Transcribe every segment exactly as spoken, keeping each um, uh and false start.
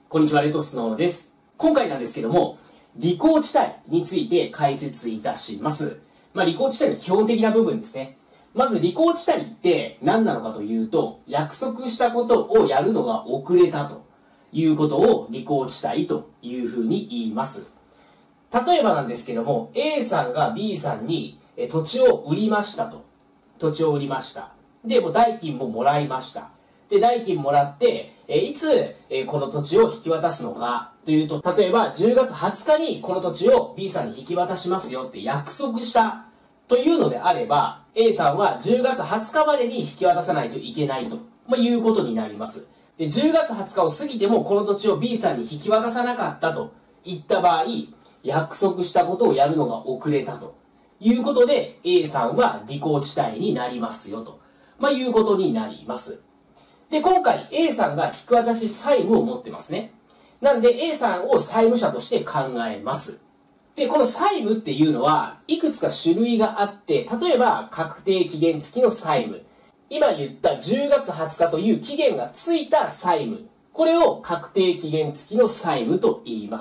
こんにちは、レトスノーです。今回なんですけども、履行地帯について解説いたします。まあ、履行地帯の基本的な部分ですね。まず、履行地帯って何なのかというと、約束したことをやるのが遅れたということを履行地帯というふうに言います。例えばなんですけども、A さんが B さんにえ土地を売りましたと。土地を売りました。で、もう代金ももらいました。で、代金もらって、えいつ、えこの土地を引き渡すのかというと、例えばじゅうがつはつかにこの土地を B さんに引き渡しますよって約束したというのであれば、A さんはじゅうがつはつかまでに引き渡さないといけないと、まあ、いうことになります。で、じゅうがつはつかを過ぎてもこの土地を B さんに引き渡さなかったといった場合、約束したことをやるのが遅れたということで、A さんは履行地帯になりますよと、まあ、いうことになります。で、今回 A さんが引き渡し債務を持ってますね。なんで A さんを債務者として考えます。で、この債務っていうのはいくつか種類があって、例えば確定期限付きの債務。今言ったじゅうがつはつかという期限がついた債務。これを確定期限付きの債務と言います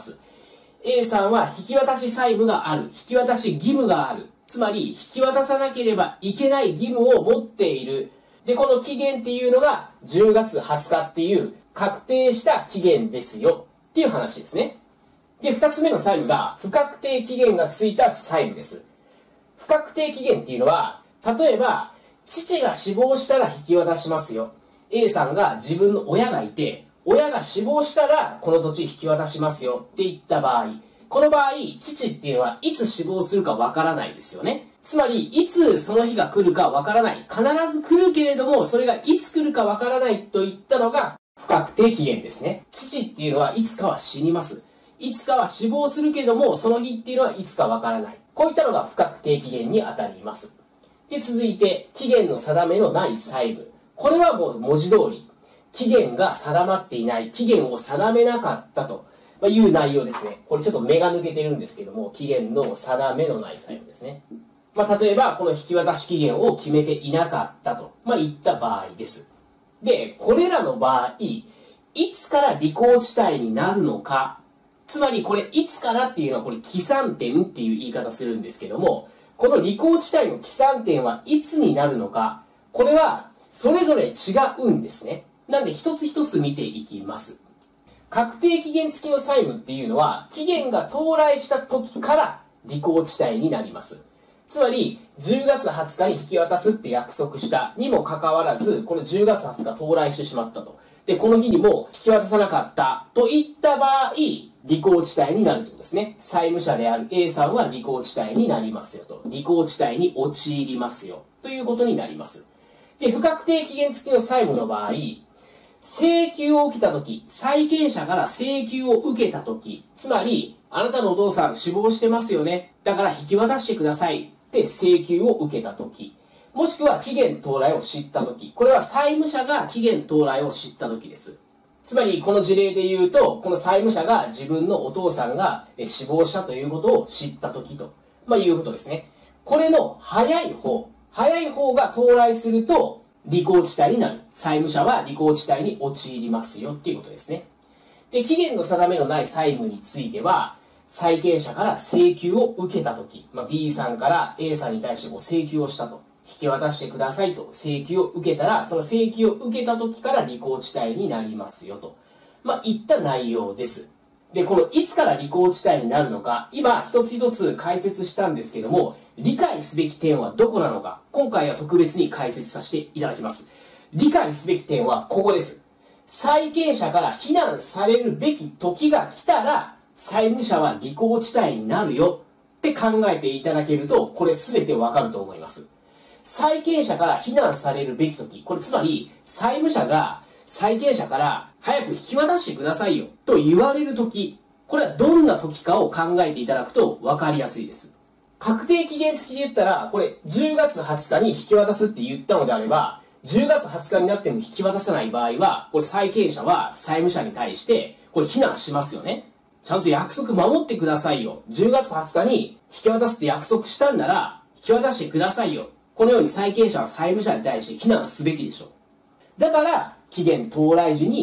。A さんは引き渡し債務がある。引き渡し義務がある。つまり引き渡さなければいけない義務を持っている。で、この期限っていうのがじゅうがつはつかっていう確定した期限ですよっていう話ですね。で、二つ目の債務が不確定期限がついた債務です。不確定期限っていうのは、例えば、父が死亡したら引き渡しますよ。A さんが自分の親がいて、親が死亡したらこの土地引き渡しますよって言った場合、この場合、父っていうのはいつ死亡するかわからないですよね。つまり、いつその日が来るかわからない。必ず来るけれども、それがいつ来るかわからないといったのが不確定期限ですね。父っていうのはいつかは死にます。いつかは死亡するけれども、その日っていうのはいつかわからない。こういったのが不確定期限に当たります。で、続いて、期限の定めのない債務。これはもう文字通り、期限が定まっていない、期限を定めなかったという内容ですね。これちょっと目が抜けてるんですけども、期限の定めのない債務ですね。まあ、例えば、この引き渡し期限を決めていなかったと、まあ、いった場合です。で、これらの場合、いつから履行地帯になるのか、つまりこれ、いつからっていうのは、これ、起算点っていう言い方するんですけども、この履行地帯の起算点はいつになるのか、これは、それぞれ違うんですね。なんで、一つ一つ見ていきます。確定期限付きの債務っていうのは、期限が到来した時から履行地帯になります。つまり、じゅうがつはつかに引き渡すって約束したにもかかわらず、これじゅうがつはつか到来してしまったと。で、この日にも引き渡さなかったといった場合、履行地帯になるということですね。債務者である A さんは履行地帯になりますよと。履行地帯に陥りますよ。ということになります。で、不確定期限付きの債務の場合、請求を受けたとき、債権者から請求を受けたとき、つまり、あなたのお父さん死亡してますよね。だから引き渡してくださいって請求を受けたとき、もしくは期限到来を知ったとき、これは債務者が期限到来を知ったときです。つまり、この事例で言うと、この債務者が自分のお父さんが死亡したということを知ったときと、まあ、いうことですね。これの早い方、早い方が到来すると、履行地帯になる。債務者は履行地帯に陥りますよっていうことですね。で、期限の定めのない債務については、債権者から請求を受けたとき、まあ、B さんから A さんに対してこう請求をしたと。引き渡してくださいと請求を受けたら、その請求を受けたときから履行地帯になりますよと。まあ、いった内容です。で、このいつから履行地帯になるのか、今一つ一つ解説したんですけども、理解すべき点はどこなのか、今回は特別に解説させていただきます。理解すべき点はここです。債権者から非難されるべき時が来たら、債務者は履行地帯になるよって考えていただけると、これ全てわかると思います。債権者から非難されるべき時、これつまり、債務者が債権者から早く引き渡してくださいよと言われる時、これはどんな時かを考えていただくとわかりやすいです。確定期限付きで言ったら、これじゅうがつはつかに引き渡すって言ったのであれば、じゅうがつはつかになっても引き渡さない場合は、これ債権者は債務者に対して、これ非難しますよね。ちゃんと約束守ってくださいよ。じゅうがつはつかに引き渡すって約束したんなら、引き渡してくださいよ。このように債権者は債務者に対して非難すべきでしょう。だから、期限到来時に履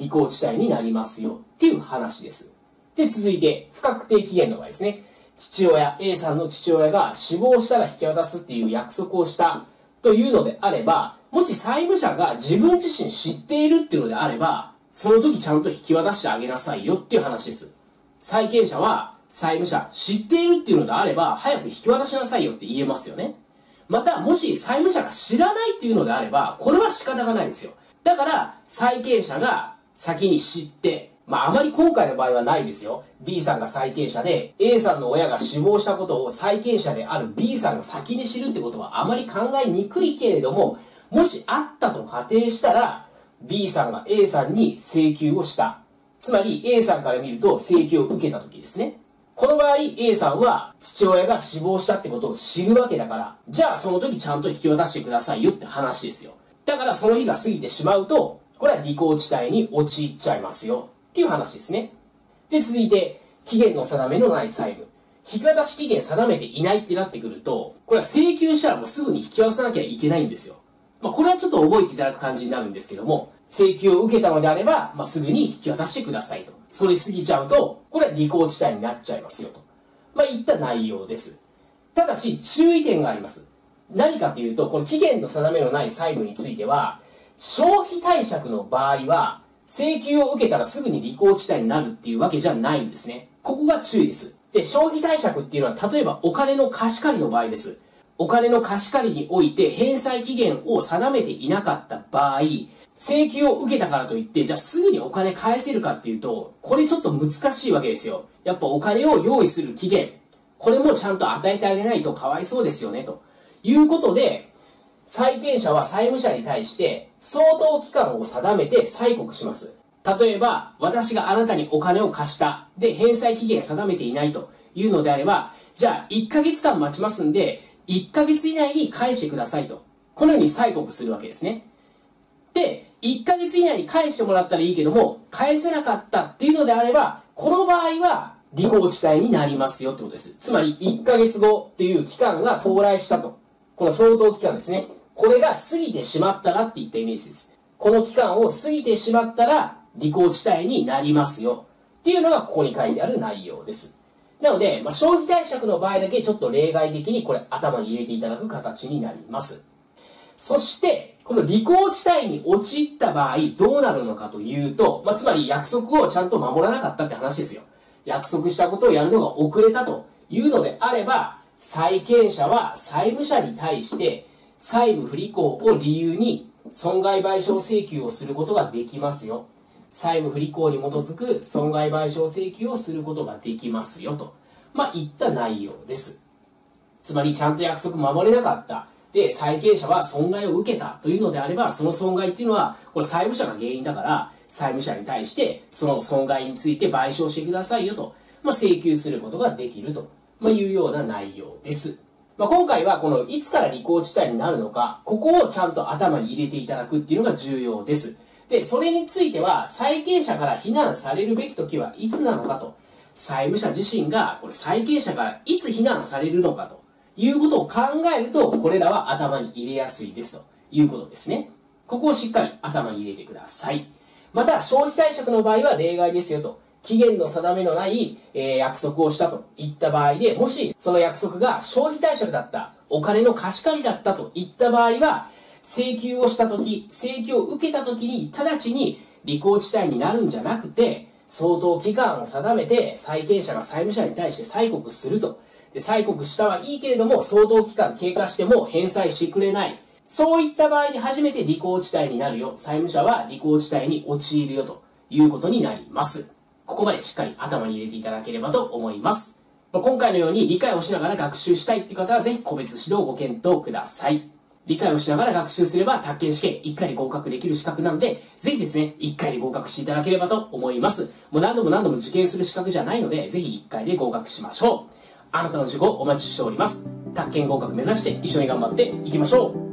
履行地帯になりますよっていう話です。で、続いて、不確定期限の場合ですね。父親、A さんの父親が死亡したら引き渡すっていう約束をしたというのであれば、もし債務者が自分自身知っているっていうのであれば、その時ちゃんと引き渡してあげなさいよっていう話です。債権者は債務者知っているっていうのであれば、早く引き渡しなさいよって言えますよね。また、もし債務者が知らないっていうのであれば、これは仕方がないですよ。だから、債権者が先に知って、まあ、あまり今回の場合はないですよ。B さんが債権者で、A さんの親が死亡したことを債権者である B さんが先に知るってことはあまり考えにくいけれども、もしあったと仮定したら、B さんが A さんに請求をした。つまり A さんから見ると請求を受けた時ですね。この場合 A さんは父親が死亡したってことを知るわけだから、じゃあその時ちゃんと引き渡してくださいよって話ですよ。だからその日が過ぎてしまうと、これは履行地帯に陥っちゃいますよっていう話ですね。で、続いて、期限の定めのない債務。引き渡し期限定めていないってなってくると、これは請求したらもうすぐに引き渡さなきゃいけないんですよ。まあ、これはちょっと覚えていただく感じになるんですけども、請求を受けたのであれば、まあ、すぐに引き渡してくださいと。それ過ぎちゃうと、これは履行地帯になっちゃいますよと。まあ、いった内容です。ただし、注意点があります。何かというと、この期限の定めのない債務については、消費貸借の場合は、請求を受けたらすぐに履行地帯になるっていうわけじゃないんですね。ここが注意です。で、消費貸借っていうのは、例えばお金の貸し借りの場合です。お金の貸し借りにおいて返済期限を定めていなかった場合、請求を受けたからといって、じゃあすぐにお金返せるかっていうと、これちょっと難しいわけですよ。やっぱお金を用意する期限、これもちゃんと与えてあげないとかわいそうですよね、ということで、債権者は債務者に対して相当期間を定めて催告します。例えば、私があなたにお金を貸した。で、返済期限定めていないというのであれば、じゃあいっかげつかん待ちますんで、いっかげつ以内に返してくださいと。このように催告するわけですね。で、いっかげつ以内に返してもらったらいいけども、返せなかったっていうのであれば、この場合は履行地帯になりますよってことです。つまりいっかげつごっていう期間が到来したと。この相当期間ですね。これが過ぎてしまったらっていったイメージです。この期間を過ぎてしまったら履行地帯になりますよっていうのがここに書いてある内容です。なので、まあ、消費貸借の場合だけちょっと例外的にこれ頭に入れていただく形になります。そして、この履行地帯に陥った場合どうなるのかというと、まあ、つまり約束をちゃんと守らなかったって話ですよ。約束したことをやるのが遅れたというのであれば、債権者は債務者に対して債務不履行を理由に損害賠償請求をすることができますよ。債務不履行に基づく損害賠償請求をすることができますよと、まあ、いった内容です。つまりちゃんと約束守れなかった。で、債権者は損害を受けたというのであれば、その損害っていうのは、これ債務者が原因だから、債務者に対してその損害について賠償してくださいよと、まあ、請求することができると、まあ、いうような内容です。まあ、今回はこのいつから履行地帯になるのか、ここをちゃんと頭に入れていただくっていうのが重要です。で、それについては、債権者から非難されるべき時はいつなのかと、債務者自身がこれ債権者からいつ非難されるのかということを考えると、これらは頭に入れやすいですということですね。ここをしっかり頭に入れてください。また、消費貸借の場合は例外ですよと。期限の定めのない、えー、約束をしたといった場合で、もしその約束が消費貸借だった、お金の貸し借りだったといった場合は、請求をしたとき、請求を受けたときに直ちに履行地帯になるんじゃなくて、相当期間を定めて債権者が債務者に対して催告すると。で、催告したはいいけれども、相当期間経過しても返済してくれない。そういった場合に初めて履行地帯になるよ。債務者は履行地帯に陥るよということになります。ここまでしっかり頭に入れていただければと思います。今回のように理解をしながら学習したいっていう方はぜひ個別指導をご検討ください。理解をしながら学習すれば宅建試験いっかいで合格できる資格なので、ぜひですね、いっかいで合格していただければと思います。もう何度も何度も受験する資格じゃないので、ぜひいっかいで合格しましょう。あなたの受講お待ちしております。宅建合格目指して一緒に頑張っていきましょう。